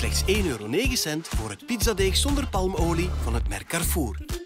Slechts €1,09 voor het pizzadeeg zonder palmolie van het merk Carrefour.